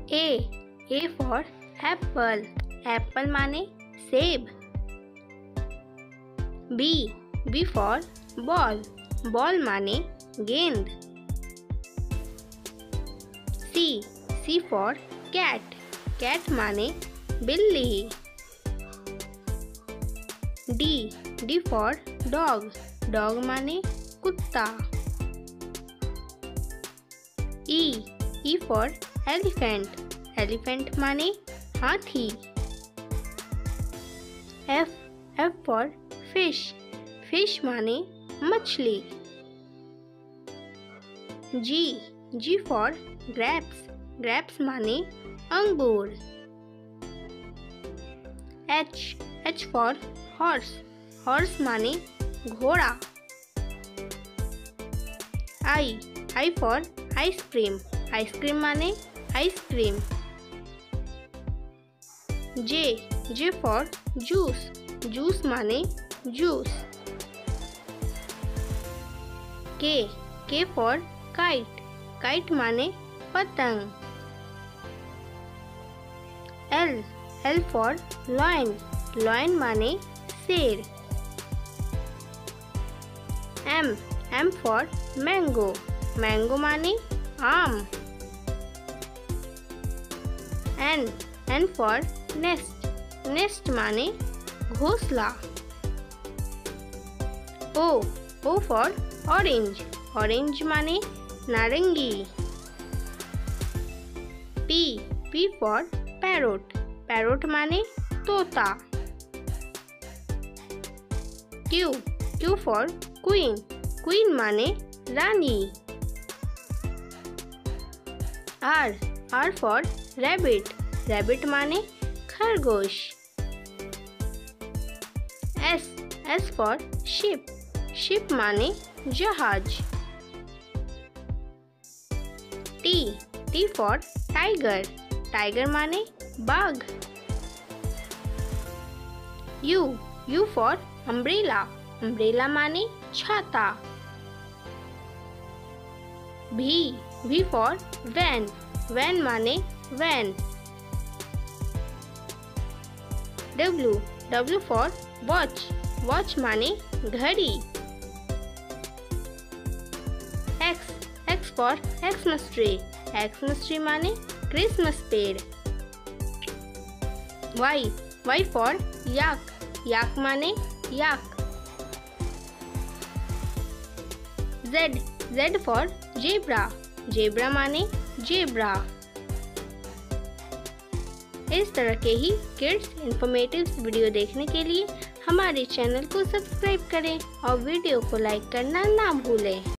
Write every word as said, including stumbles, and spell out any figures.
A A for apple. Apple माने सेब. B B for ball. Ball माने गेंद. C C for cat. Cat माने बिल्ली. D D for dog. Dog माने कुत्ता. E E for elephant. Elephant माने हाथी. F F for fish. Fish माने मछली. G G for grapes. Grapes माने अंगूर. H H for horse. Horse माने घोड़ा. I I for ice cream. Ice cream माने ice cream. J J for juice. Juice माने juice. K K for kite. Kite माने पतंग. L L for lion. Lion माने शेर. M M for mango. Mango माने आम. N N for nest. Nest माने घोंसला. O O for orange. Orange माने नारंगी. P P for parrot. Parrot माने तोता. Q Q for queen. Queen माने रानी. R R for rabbit. Rabbit माने खरगोश. S S for ship. Ship माने जहाज. T T for tiger. Tiger माने बाघ. U U for umbrella. Umbrella माने छाता. V V for van. Van माने van. W W for watch. Watch माने घड़ी. X X for Xmas tree. Xmas tree माने क्रिसमस पेड़. Y Y for yak. Yak माने yak. Z Z for zebra. Zebra माने zebra. इस तरह के ही किड्स इन्फॉर्मेटिव वीडियो देखने के लिए हमारे चैनल को सब्सक्राइब करें और वीडियो को लाइक करना ना भूलें।